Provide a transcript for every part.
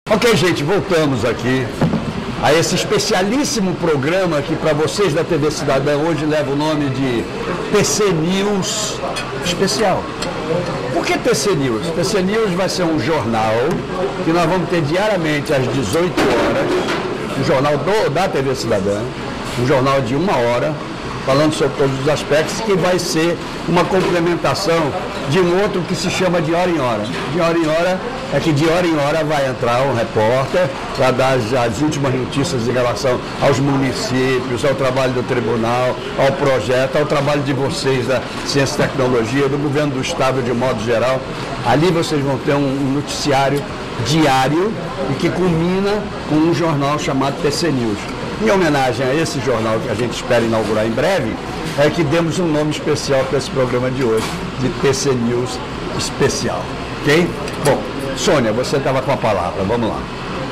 Ok, gente, voltamos aqui a esse especialíssimo programa que para vocês da TV Cidadã hoje leva o nome de TC News Especial. Por que TC News? TC News vai ser um jornal que nós vamos ter diariamente às 18 horas, um jornal da TV Cidadã, um jornal de 1 hora, falando sobre todos os aspectos, que vai ser uma complementação de um outro que se chama de hora em hora. De hora em hora é que de hora em hora vai entrar um repórter para dar as últimas notícias em relação aos municípios, ao trabalho do tribunal, ao projeto, ao trabalho de vocês da Ciência e Tecnologia, do governo do Estado de modo geral. Ali vocês vão ter um noticiário diário e que culmina com um jornal chamado TC News. Em homenagem a esse jornal que a gente espera inaugurar em breve, é que demos um nome especial para esse programa de hoje, de TC News Especial. Ok? Bom, Sônia, você estava com a palavra, vamos lá.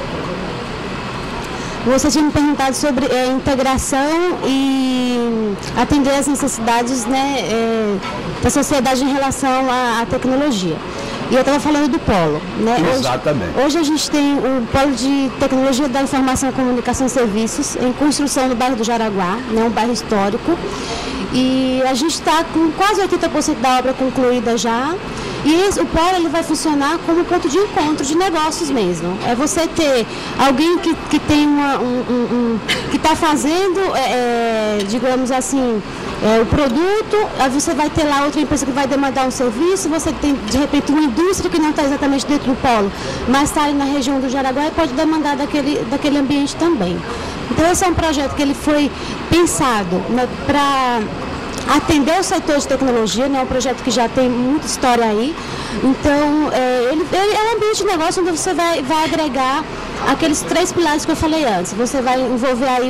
Você tinha me perguntado sobre integração e atender às necessidades, né, da sociedade em relação à tecnologia. E eu estava falando do polo, né? Exatamente. Hoje a gente tem o polo de tecnologia da informação, comunicação e serviços em construção no bairro do Jaraguá, né, um bairro histórico. E a gente está com quase 80% da obra concluída já. E o polo ele vai funcionar como ponto de encontro de negócios mesmo. É você ter alguém que tem que está fazendo, digamos assim, o produto, aí você vai ter lá outra empresa que vai demandar um serviço, você tem de repente uma indústria que não está exatamente dentro do polo, mas está ali na região do Jaraguá e pode demandar daquele ambiente também. Então esse é um projeto que ele foi pensado, né, para atender o setor de tecnologia, né, um projeto que já tem muita história aí. Então, ele é um ambiente de negócio onde você vai agregar aqueles 3 pilares que eu falei antes. Você vai envolver aí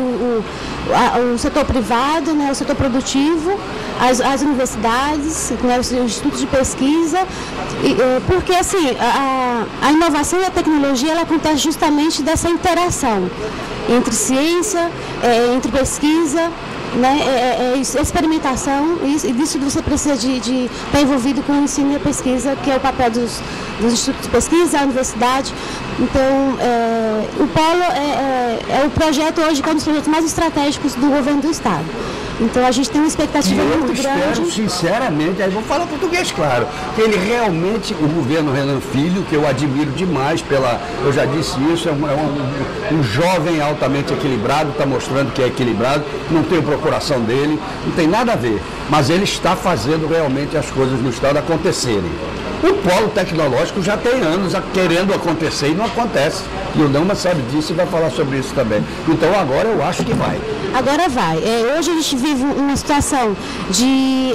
o setor privado, né, o setor produtivo, as universidades, né, os institutos de pesquisa, porque assim, a inovação e a tecnologia ela acontece justamente dessa interação entre ciência, entre pesquisa, né, experimentação, e disso você precisa de estar envolvido com o ensino e a pesquisa, que é o papel dos institutos de pesquisa, a universidade. Então, o Polo é o projeto hoje que é um dos projetos mais estratégicos do governo do Estado. Então, a gente tem uma expectativa muito grande. Eu espero, sinceramente, aí vou falar português, claro, que ele realmente, o governo Renan Filho, que eu admiro demais eu já disse isso, é um jovem altamente equilibrado, está mostrando que é equilibrado, não tem procuração dele, não tem nada a ver, mas ele está fazendo realmente as coisas no Estado acontecerem. O polo tecnológico já tem anos querendo acontecer e não acontece. E o Dama sabe disso e vai falar sobre isso também. Então agora eu acho que vai. Agora vai. Hoje a gente vive uma situação de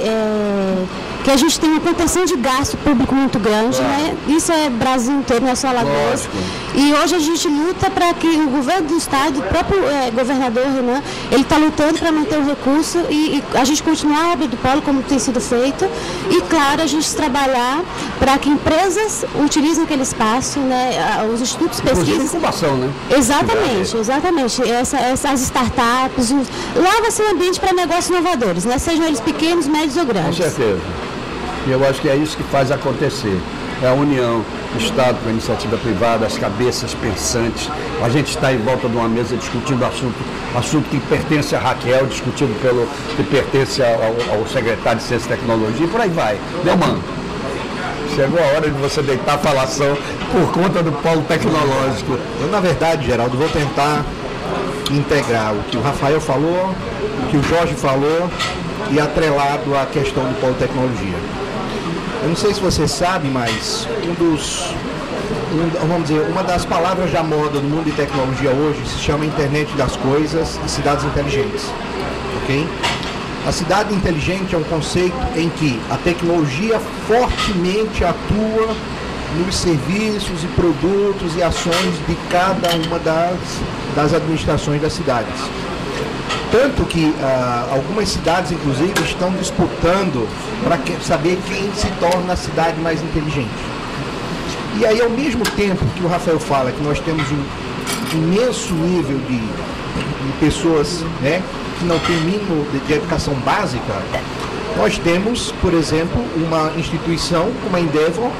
que a gente tem uma contenção de gasto público muito grande, né? Isso é Brasil inteiro, não é só Alagoas. E hoje a gente luta para que o governo do Estado, o próprio governador Renan, ele está lutando para manter o recurso e a gente continuar a obra do polo como tem sido feito. E, claro, a gente trabalhar para que empresas utilizem aquele espaço, né? Os institutos de pesquisa. Inclusive incubação, né? Exatamente, exatamente. Essas startups, lá vai ser um ambiente para negócios inovadores, né? Sejam eles pequenos, médios ou grandes. Com certeza. E eu acho que é isso que faz acontecer. É a união do Estado com a iniciativa privada, as cabeças pensantes. A gente está em volta de uma mesa discutindo assunto que pertence a Raquel, que pertence ao secretário de Ciência e Tecnologia, e por aí vai. Meu mano, chegou a hora de você deitar a falação por conta do polo tecnológico. Eu, na verdade, Geraldo, vou tentar integrar o que o Rafael falou, o que o Jorge falou e atrelado à questão do polo tecnologia. Eu não sei se você sabe, mas uma das palavras da moda no mundo de tecnologia hoje se chama Internet das Coisas e Cidades Inteligentes. Ok? A cidade inteligente é um conceito em que a tecnologia fortemente atua nos serviços e produtos e ações de cada uma das administrações das cidades. Tanto que algumas cidades, inclusive, estão disputando para saber quem se torna a cidade mais inteligente. E aí, ao mesmo tempo que o Rafael fala que nós temos um imenso nível de pessoas, né, que não tem mínimo de educação básica, nós temos, por exemplo, uma instituição como a Endeavor,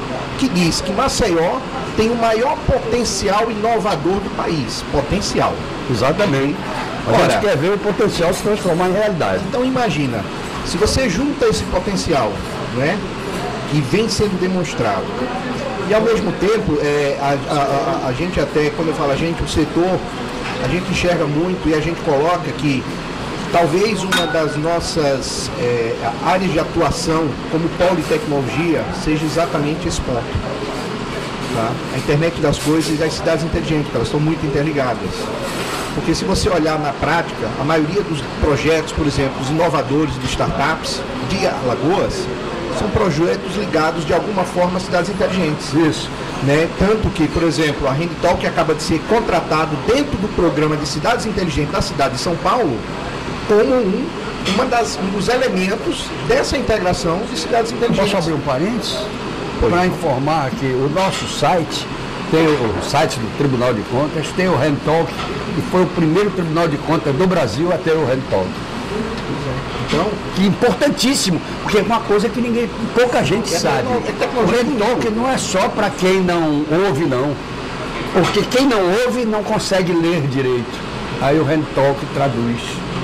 que diz que Maceió tem o maior potencial inovador do país. Potencial. Exatamente. A gente quer ver o potencial se transformar em realidade. Então imagina, se você junta esse potencial, né, que vem sendo demonstrado, e ao mesmo tempo, a gente até, quando eu falo a gente, o setor, a gente enxerga muito e a gente coloca que talvez uma das nossas áreas de atuação como polo de tecnologia seja exatamente esse ponto. Tá? A internet das coisas e as cidades inteligentes, elas estão muito interligadas. Porque se você olhar na prática, a maioria dos projetos, por exemplo, os inovadores de startups de Alagoas, são projetos ligados de alguma forma a cidades inteligentes. Isso. Né? Tanto que, por exemplo, a Renditalk acaba de ser contratado dentro do programa de cidades inteligentes da cidade de São Paulo como um dos elementos dessa integração de cidades inteligentes. Posso abrir um parênteses? Para informar que o nosso site, tem o site do Tribunal de Contas, tem o Renditalk, e foi o primeiro Tribunal de Contas do Brasil a ter o Renditalk. Então, que importantíssimo, porque é uma coisa que pouca gente sabe. O Renditalk não é só para quem não ouve, não. Porque quem não ouve não consegue ler direito. Aí o Renditalk traduz.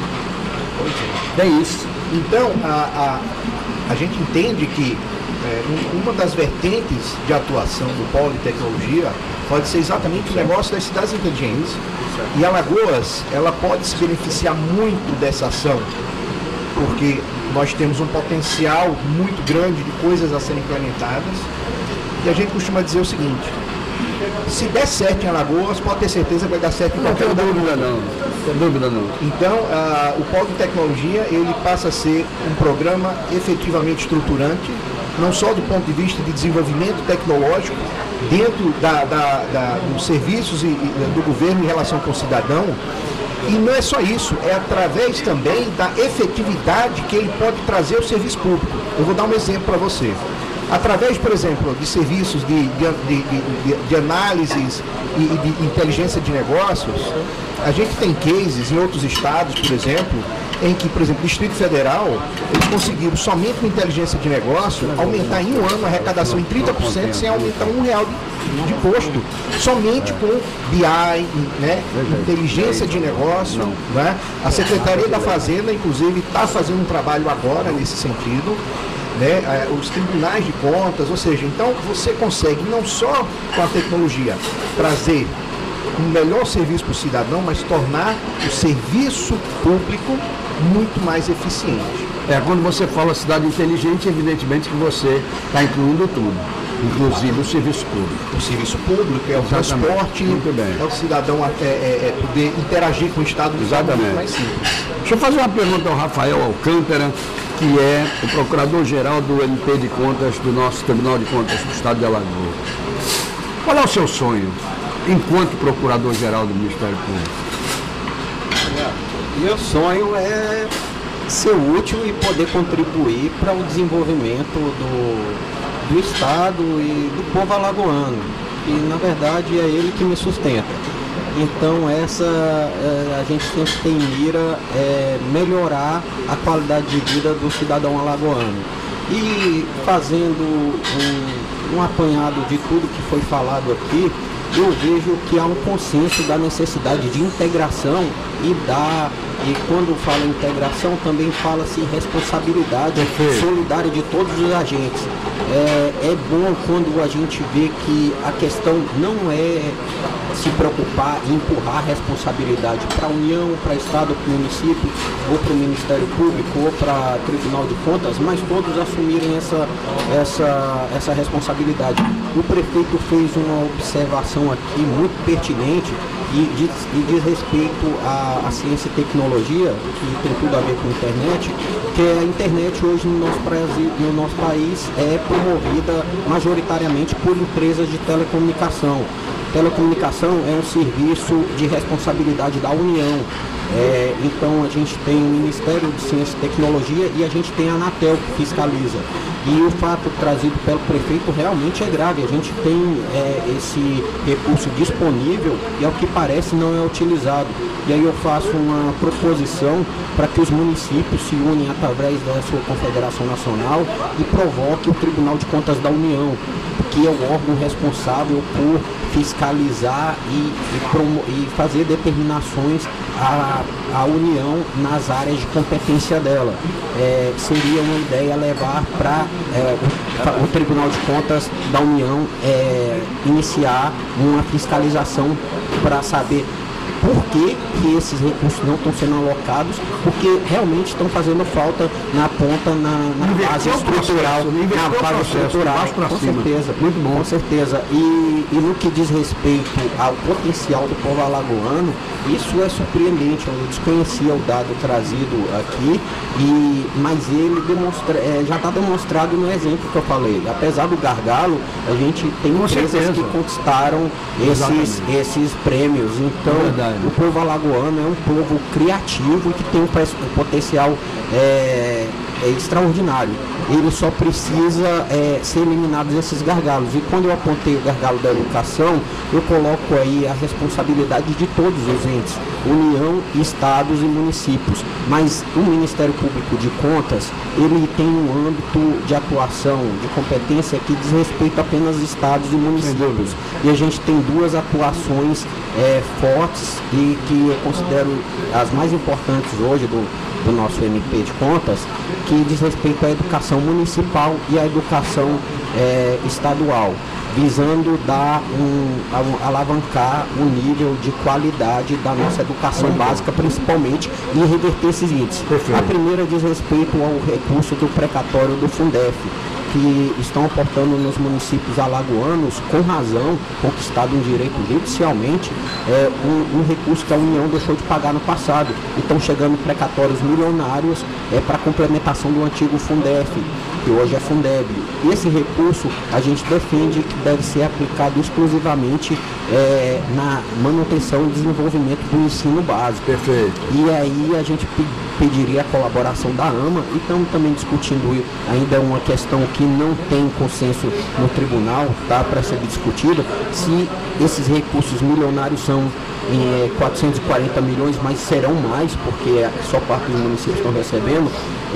Tem isso. Então, a gente entende que uma das vertentes de atuação do polo de tecnologia pode ser exatamente o negócio das cidades inteligentes. E Alagoas, ela pode se beneficiar muito dessa ação, porque nós temos um potencial muito grande de coisas a serem implementadas. E a gente costuma dizer o seguinte: se der certo em Alagoas, pode ter certeza que vai dar certo em qualquer lugar. Não tem dúvida não. Não tem dúvida não. Então, o Polo de Tecnologia, ele passa a ser um programa efetivamente estruturante, não só do ponto de vista de desenvolvimento tecnológico, dentro dos serviços do governo em relação com o cidadão. E não é só isso, é através também da efetividade que ele pode trazer ao serviço público. Eu vou dar um exemplo para você. Através, por exemplo, de serviços de análises e de inteligência de negócios, a gente tem cases em outros estados, por exemplo, em que, por exemplo, o Distrito Federal, eles conseguiram, somente com inteligência de negócio, aumentar em um ano a arrecadação em 30% sem aumentar R$1 de imposto, somente com BI, né, inteligência de negócio. Né? A Secretaria da Fazenda, inclusive, está fazendo um trabalho agora nesse sentido. Né, os tribunais de contas, ou seja, então você consegue não só com a tecnologia trazer um melhor serviço para o cidadão, mas tornar o serviço público muito mais eficiente. Quando você fala cidade inteligente, evidentemente que você está incluindo tudo, inclusive o serviço público. O serviço público é o transporte, é o cidadão poder interagir com o Estado de forma muito mais simples. Deixa eu fazer uma pergunta ao Rafael Alcântara, que é o Procurador-Geral do MP de Contas do nosso Tribunal de Contas do Estado de Alagoas. Qual é o seu sonho enquanto Procurador-Geral do Ministério Público? Meu sonho é ser útil e poder contribuir para o desenvolvimento do Estado e do povo alagoano, que na verdade é ele que me sustenta. Então a gente sempre tem mira melhorar a qualidade de vida do cidadão alagoano. E fazendo um apanhado de tudo que foi falado aqui, eu vejo que há um consenso da necessidade de integração e quando fala integração também fala-se responsabilidade solidária de todos os agentes. É bom quando a gente vê que a questão não é se preocupar em empurrar a responsabilidade para a União, para o Estado, para o município, ou para o Ministério Público, ou para o Tribunal de Contas, mas todos assumirem essa responsabilidade. O prefeito fez uma observação aqui muito pertinente e diz respeito à ciência e tecnologia, que tem tudo a ver com a internet, que a internet hoje no nosso país é promovida majoritariamente por empresas de telecomunicação. Telecomunicação é um serviço de responsabilidade da União. Então a gente tem o Ministério de Ciência e Tecnologia e a gente tem a Anatel que fiscaliza. E o fato trazido pelo prefeito realmente é grave. A gente tem esse recurso disponível e, ao que parece, não é utilizado. E aí eu faço uma proposição para que os municípios se unem através da sua Confederação Nacional e provoque o Tribunal de Contas da União, que é o órgão responsável por fiscalizar e fazer determinações à União nas áreas de competência dela. Seria uma ideia levar para o Tribunal de Contas da União iniciar uma fiscalização para saber por que esses recursos não estão sendo alocados, porque realmente estão fazendo falta na ponta, na base estrutural, com certeza. Muito bom. Com certeza. E no que diz respeito ao potencial do povo alagoano, isso é surpreendente. Eu desconhecia o dado trazido aqui, mas ele já está demonstrado no exemplo que eu falei. Apesar do gargalo, a gente tem empresas que conquistaram esses prêmios. Então, o povo alagoano é um povo criativo e que tem um potencial extraordinário. Ele só precisa ser eliminados esses gargalos. E quando eu apontei o gargalo da educação, eu coloco aí a responsabilidade de todos os entes, União, Estados e municípios. Mas o Ministério Público de Contas, ele tem um âmbito de atuação, de competência que diz respeito apenas aos estados e municípios. E a gente tem duas atuações fortes e que eu considero as mais importantes hoje do nosso MP de Contas, que diz respeito à educação municipal e à educação estadual, visando alavancar o nível de qualidade da nossa educação básica, principalmente, e reverter esses índices. Perfeito. A primeira diz respeito ao recurso do precatório do Fundef, que estão aportando nos municípios alagoanos, com razão, conquistado um direito judicialmente, um recurso que a União deixou de pagar no passado. E estão chegando precatórios milionários para a complementação do antigo Fundef, que hoje é Fundeb. E esse recurso a gente defende que deve ser aplicado exclusivamente na manutenção e desenvolvimento do ensino básico. Perfeito. E aí a gente pediria a colaboração da AMA, e estamos também discutindo, ainda uma questão que não tem consenso no tribunal, tá, para ser discutida, se esses recursos milionários são 440 milhões, mas serão mais, porque só parte dos municípios estão recebendo,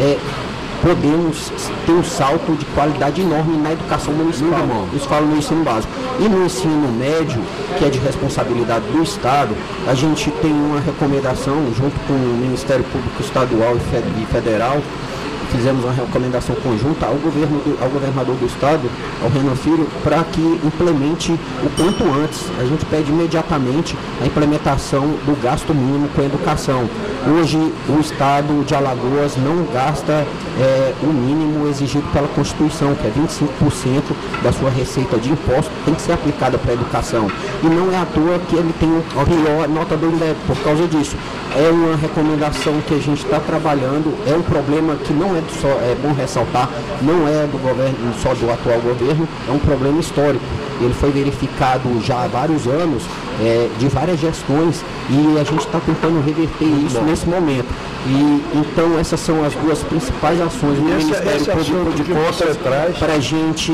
podemos ter um salto de qualidade enorme na educação municipal. Isso falo no ensino básico. E no ensino médio, que é de responsabilidade do Estado, a gente tem uma recomendação, junto com o Ministério Público Estadual e Federal, fizemos uma recomendação conjunta ao governador do Estado, ao Renan Filho, para que implemente o quanto antes. A gente pede imediatamente a implementação do gasto mínimo com a educação. Hoje, o Estado de Alagoas não gasta o mínimo exigido pela Constituição, que é 25% da sua receita de imposto, tem que ser aplicada para a educação. E não é à toa que ele tem a pior nota do INDEC por causa disso. É uma recomendação que a gente está trabalhando, é um problema que não é bom ressaltar, não é do governo, só do atual governo, é um problema histórico. Ele foi verificado já há vários anos, de várias gestões, e a gente está tentando reverter isso nesse momento. E então essas são as duas principais ações do Ministério Público de Contas para a gente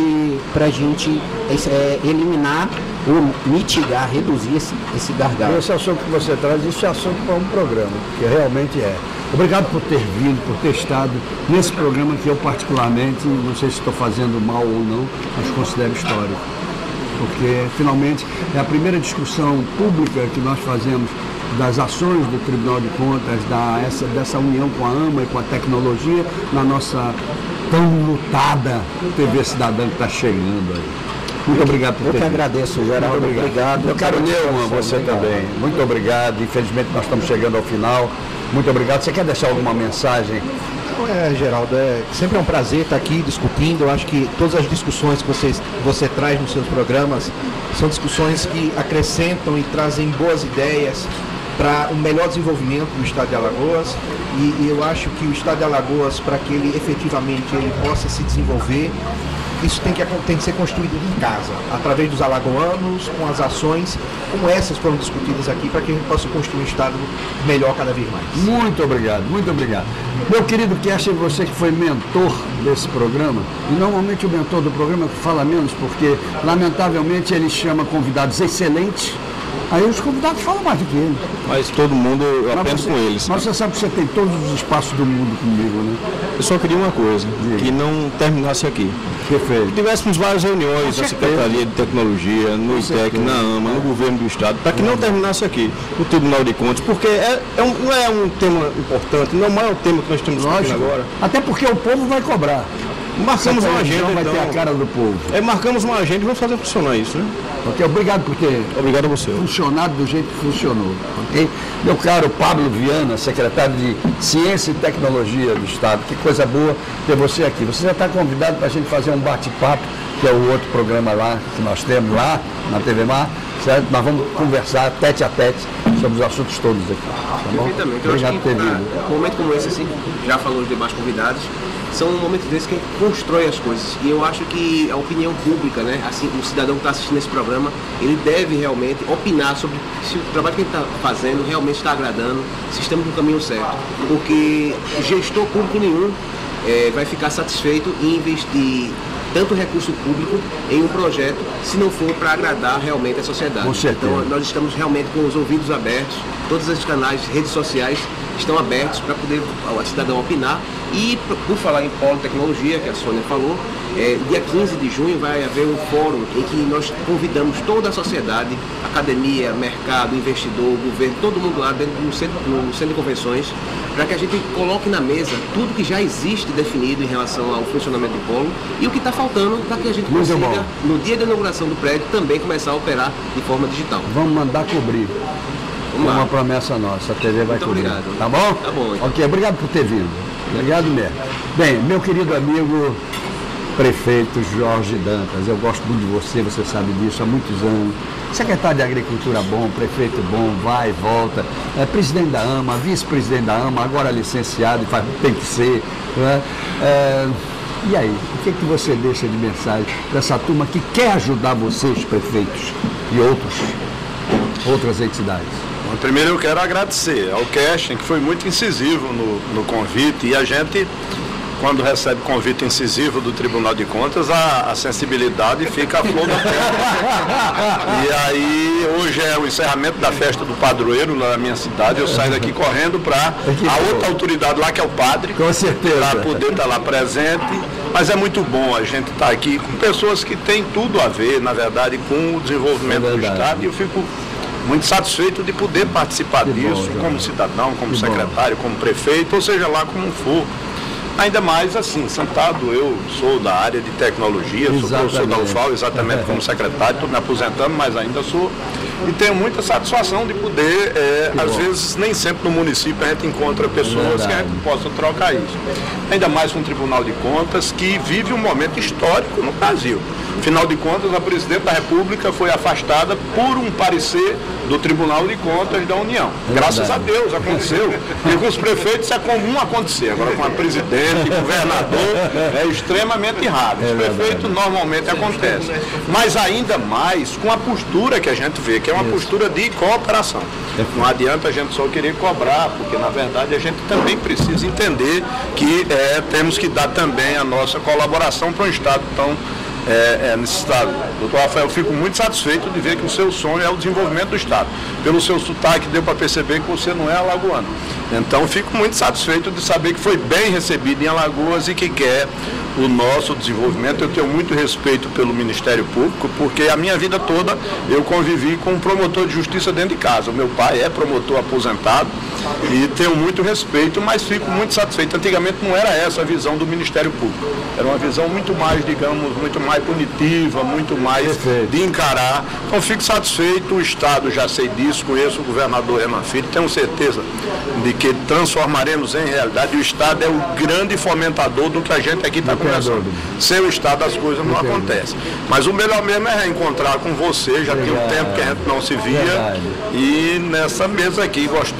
eliminar ou mitigar, reduzir esse gargalo. Esse assunto que você traz, isso é assunto para um programa, que realmente é. Obrigado por ter vindo, por ter estado nesse programa que eu particularmente, não sei se estou fazendo mal ou não, mas considero histórico. Porque finalmente é a primeira discussão pública que nós fazemos das ações do Tribunal de Contas, dessa união com a AMA e com a tecnologia na nossa tão lutada TV Cidadã que está chegando aí. Muito obrigado por ter vindo. Eu que agradeço, Geraldo. Muito obrigado. Meu caro Neumann, você também. Muito obrigado. Infelizmente nós estamos chegando ao final. Muito obrigado. Você quer deixar alguma mensagem? Geraldo, sempre é um prazer estar aqui discutindo. Eu acho que todas as discussões que você traz nos seus programas são discussões que acrescentam e trazem boas ideias para o melhor desenvolvimento do Estado de Alagoas. E eu acho que o Estado de Alagoas, para que ele efetivamente possa se desenvolver, isso tem que ser construído em casa, através dos alagoanos, com as ações como essas foram discutidas aqui, para que a gente possa construir um Estado melhor cada vez mais. Muito obrigado, muito obrigado. Meu querido Kersten, você que foi mentor desse programa, e normalmente o mentor do programa fala menos, porque lamentavelmente ele chama convidados excelentes, aí os convidados falam mais do que ele. Mas todo mundo, eu aprendo com eles. Mas você sabe que você tem todos os espaços do mundo comigo, né? Eu só queria uma coisa, que não terminasse aqui. Perfeito. Que tivéssemos várias reuniões na Secretaria de Tecnologia, no ITEC, na AMA, no Governo do Estado, para que não terminasse aqui, no Tribunal de Contas, porque não é um tema importante, não é o maior tema que nós estamos discutindo agora. Até porque o povo vai cobrar. Marcamos uma agenda, vai então, ter a cara do povo. Marcamos uma agenda e vamos fazer funcionar isso, né? Ok, obrigado por ter Obrigado a você. funcionado do jeito que funcionou. Ok? Meu caro Pablo Viana, secretário de Ciência e Tecnologia do Estado, que coisa boa ter você aqui. Você já está convidado para a gente fazer um bate-papo, que é o outro programa lá que nós temos lá na TV Mar, certo? Nós vamos conversar tete a tete sobre os assuntos todos aqui. Tá bom? Perfeitamente. Obrigado por ter vindo. Um momento como esse, assim, já falou os demais convidados, são momentos desses que a gente constrói as coisas. E eu acho que a opinião pública, né, assim, o cidadão que está assistindo esse programa, ele deve realmente opinar sobre se o trabalho que a gente está fazendo realmente está agradando, se estamos no caminho certo. Porque gestor público nenhum vai ficar satisfeito em investir tanto recurso público em um projeto, se não for para agradar realmente a sociedade. Com certeza. Então, nós estamos realmente com os ouvidos abertos, todos os canais, redes sociais estão abertos para poder o cidadão opinar. E, por falar em polo tecnologia, que a Sônia falou, dia 15 de junho vai haver um fórum em que nós convidamos toda a sociedade, academia, mercado, investidor, governo, todo mundo lá dentro no centro de convenções, para que a gente coloque na mesa tudo que já existe definido em relação ao funcionamento do polo e o que está faltando para que a gente consiga, no dia da inauguração do prédio, também começar a operar de forma digital. Vamos mandar cobrir. Vamos lá. Uma promessa nossa, a TV vai Muito cobrir. obrigado. Tá bom? Tá bom, então. Ok, obrigado por ter vindo. Obrigado mesmo. Bem, meu querido amigo prefeito Jorge Dantas, eu gosto muito de você, você sabe disso, há muitos anos. Secretário de Agricultura bom, prefeito bom, vai e volta, presidente da AMA, vice-presidente da AMA, agora licenciado, tem que ser. Né? E aí, o que você deixa de mensagem para essa turma que quer ajudar vocês, prefeitos e outras entidades? Bom, primeiro eu quero agradecer ao Kersten, que foi muito incisivo no convite, e a gente, quando recebe convite incisivo do Tribunal de Contas, a sensibilidade fica a flor da pele. E aí, hoje é o encerramento da festa do padroeiro lá na minha cidade, eu saio daqui correndo para a outra autoridade lá, que é o padre, com certeza, para poder estar lá presente. Mas é muito bom a gente estar aqui com pessoas que têm tudo a ver, na verdade, com o desenvolvimento do Estado, e eu fico muito satisfeito de poder participar disso, como cidadão, como secretário, como prefeito, ou seja lá como for. Ainda mais assim, sentado, eu sou da área de tecnologia, sou professor da UFAL, exatamente como secretário, estou me aposentando, mas ainda sou, e tenho muita satisfação de poder, às vezes, nem sempre no município a gente encontra pessoas que a gente possa trocar isso. Ainda mais com o Tribunal de Contas, que vive um momento histórico no Brasil. Afinal de contas, a presidente da República foi afastada por um parecer do Tribunal de Contas da União. Graças a Deus aconteceu. E com os prefeitos é comum acontecer. Agora com a presidente, governador, é extremamente raro. Os prefeitos normalmente acontece. Mas ainda mais com a postura que a gente vê, que é uma postura de cooperação. Não adianta a gente só querer cobrar, porque na verdade a gente também precisa entender que temos que dar também a nossa colaboração para um Estado tão necessitado. Doutor Rafael, eu fico muito satisfeito de ver que o seu sonho é o desenvolvimento do Estado. Pelo seu sotaque, deu para perceber que você não é alagoano. Então, fico muito satisfeito de saber que foi bem recebido em Alagoas e que quer o nosso desenvolvimento. Eu tenho muito respeito pelo Ministério Público, porque a minha vida toda eu convivi com um promotor de justiça dentro de casa. O meu pai é promotor aposentado e tenho muito respeito, mas fico muito satisfeito. Antigamente não era essa a visão do Ministério Público. Era uma visão muito mais, digamos, muito mais punitiva, muito mais de encarar. Então fico satisfeito, o Estado já sei disso, conheço o governador Renan Filho, tenho certeza de que transformaremos em realidade. O Estado é o grande fomentador do que a gente aqui está conversando. Sem o Estado as coisas não acontecem. Mas o melhor mesmo é reencontrar com você, já tem um tempo que a gente não se via, e nessa mesa aqui gostosa,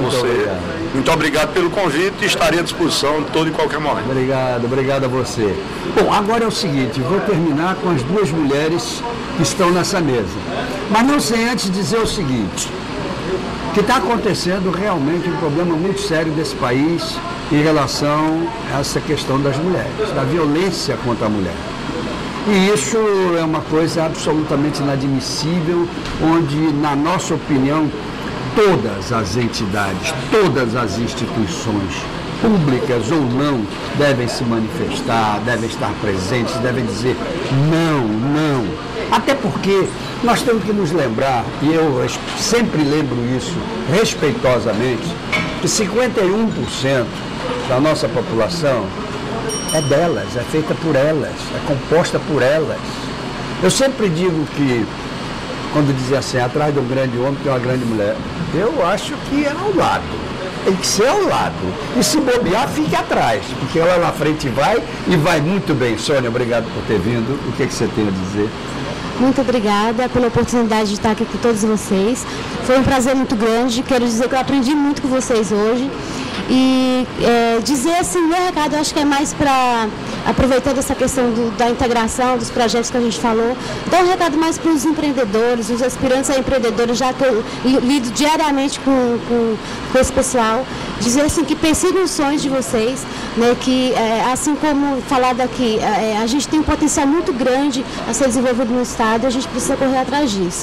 você. Muito obrigado pelo convite e estarei à disposição de todo e qualquer momento. Obrigado a você. Bom, agora é o seguinte, vou terminar com as duas mulheres que estão nessa mesa. Mas não sei antes dizer o seguinte, que está acontecendo realmente um problema muito sério desse país em relação a essa questão das mulheres, da violência contra a mulher. E isso é uma coisa absolutamente inadmissível, onde, na nossa opinião, todas as entidades, todas as instituições, públicas ou não, devem se manifestar, devem estar presentes, devem dizer não. Até porque nós temos que nos lembrar, e eu sempre lembro isso respeitosamente, que 51% da nossa população é delas, é feita por elas, é composta por elas. Eu sempre digo que, quando dizia assim, atrás de um grande homem tem uma grande mulher, eu acho que é ao lado, tem que ser ao lado. E se bobear, fique atrás, porque ela na frente vai e vai muito bem. Sônia, obrigado por ter vindo. O que você tem a dizer? Muito obrigada pela oportunidade de estar aqui com todos vocês. Foi um prazer muito grande. Quero dizer que eu aprendi muito com vocês hoje. E dizer assim, meu recado, eu acho que é mais para, aproveitando essa questão da integração, dos projetos que a gente falou, dar um recado mais para os empreendedores, os aspirantes a empreendedores, já que eu lido diariamente com esse pessoal, dizer assim que persigam os sonhos de vocês, né, que assim como falado aqui, a gente tem um potencial muito grande a ser desenvolvido no Estado e a gente precisa correr atrás disso.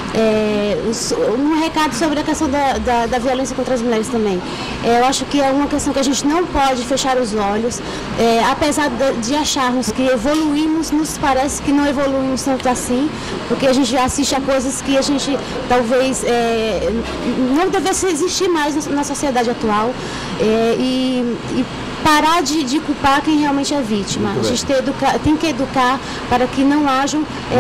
Um recado sobre a questão da violência contra as mulheres também. Eu acho que é uma questão que a gente não pode fechar os olhos, apesar de acharmos que evoluímos, nos parece que não evoluímos tanto assim, porque a gente assiste a coisas que a gente talvez não devesse existir mais na sociedade atual, e parar de culpar quem realmente é vítima. A gente tem que educar para que não hajam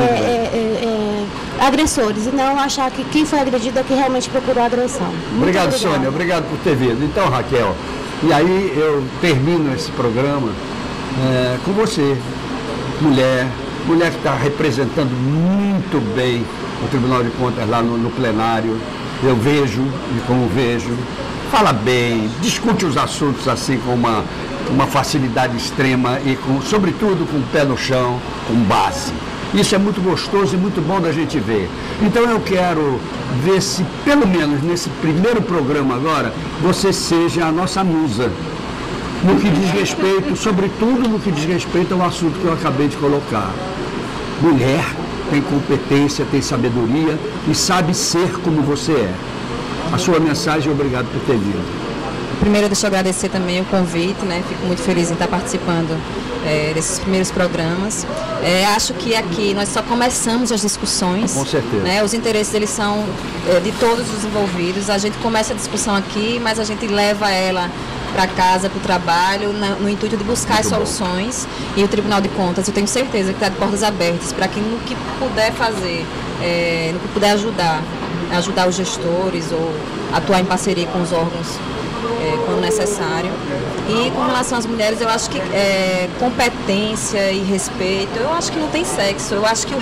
agressores e não achar que quem foi agredido é que realmente procurou a agressão. Obrigado, Sônia. Obrigado por ter vindo. Então, Raquel, e aí eu termino esse programa com você, mulher que está representando muito bem o Tribunal de Contas lá no plenário. Eu vejo, e como vejo, fala bem, discute os assuntos assim com uma facilidade extrema e, sobretudo, com o pé no chão, com base. Isso é muito gostoso e muito bom da gente ver. Então eu quero ver se, pelo menos nesse primeiro programa agora, você seja a nossa musa. No que diz respeito, sobretudo no que diz respeito ao assunto que eu acabei de colocar. Mulher tem competência, tem sabedoria e sabe ser como você é. A sua mensagem, obrigado por ter vindo. Primeiro, deixa eu agradecer também o convite, né? Fico muito feliz em estar participando desses primeiros programas. Acho que aqui nós só começamos as discussões. Com certeza. Né? Os interesses, eles são de todos os envolvidos. A gente começa a discussão aqui, mas a gente leva ela para casa, para o trabalho, no intuito de buscar as soluções. E o Tribunal de Contas, eu tenho certeza que está de portas abertas para que no que puder fazer, no que puder ajudar os gestores ou atuar em parceria com os órgãos quando necessário. E com relação às mulheres, eu acho que competência e respeito, eu acho que não tem sexo. Eu acho que o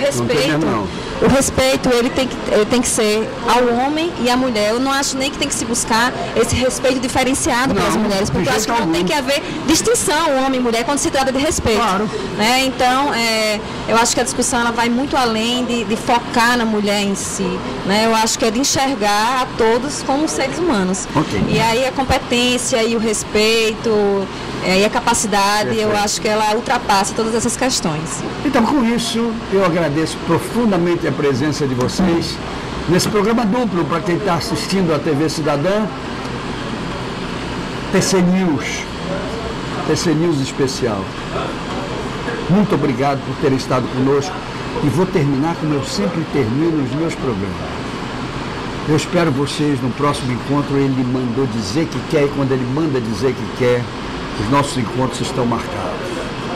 respeito ele tem que ser ao homem e à mulher. Eu não acho nem que tem que se buscar esse respeito diferenciado para as mulheres, porque eu acho que não tem que haver distinção homem e mulher quando se trata de respeito. Claro. Né? Então, eu acho que a discussão ela vai muito além de focar na mulher em si. Né? Eu acho que é de enxergar a todos como seres humanos. Okay. E aí a competência e o respeito e a capacidade, perfeito, eu acho que ela ultrapassa todas essas questões. Então, com isso, eu agradeço profundamente a presença de vocês nesse programa duplo para quem está assistindo a TV Cidadã, TC News especial. Muito obrigado por terem estado conosco e vou terminar como eu sempre termino os meus programas. Eu espero vocês no próximo encontro. Ele mandou dizer que quer e quando ele manda dizer que quer, os nossos encontros estão marcados.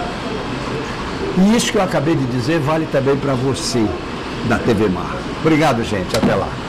E isso que eu acabei de dizer vale também para você da TV Mar. Obrigado, gente. Até lá.